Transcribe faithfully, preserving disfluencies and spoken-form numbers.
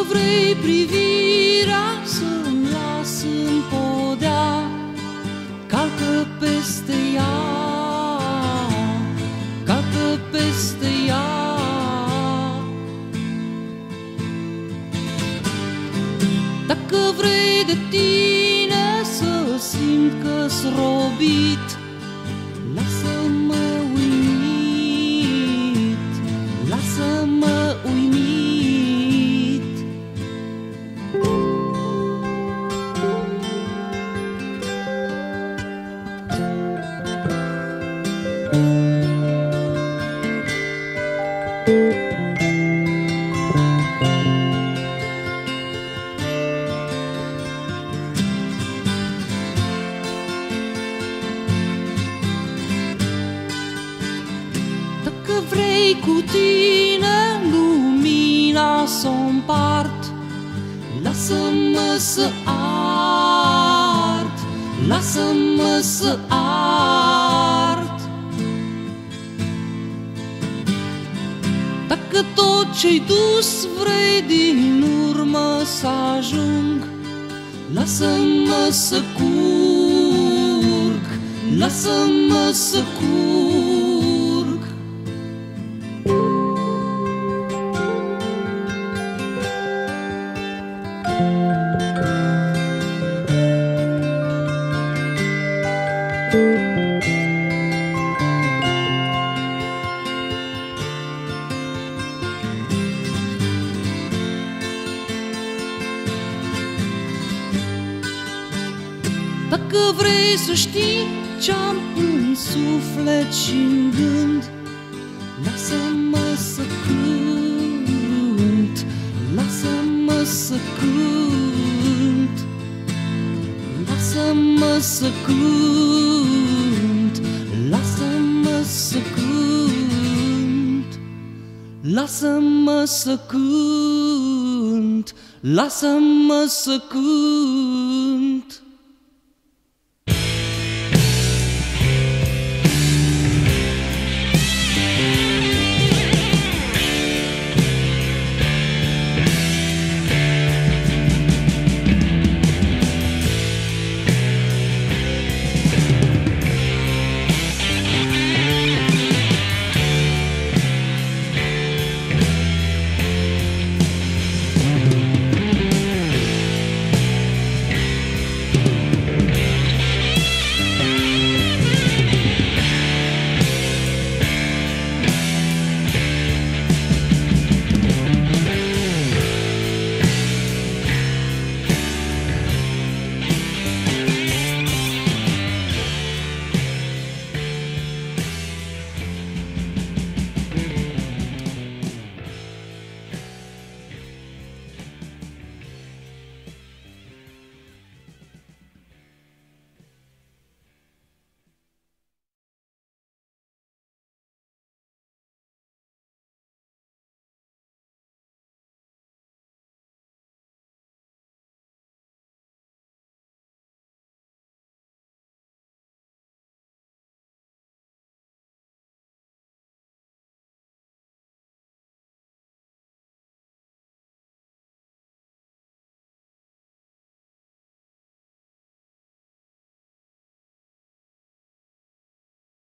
vrei privirea să-mi las în podea, calcă peste ea, calcă peste ea. Dacă vrei de tine să simt că-s robit, lasă-mă uimit, lasă-mă uimit. Dacă vrei cu tine lumina s-o împart, lasă-mă să ard, lasă-mă să ard. Dacă tot ce-ai dus vrei din urmă să ajung, lasă-mă să curg, lasă-mă să curg. Dacă vrei să știi ce-am în suflet și-n gând, lasă-mă să cânt, lasă-mă să cânt, lasă-mă să cânt, lasă-mă să cânt, lasă-mă să cânt, lasă-mă să cânt.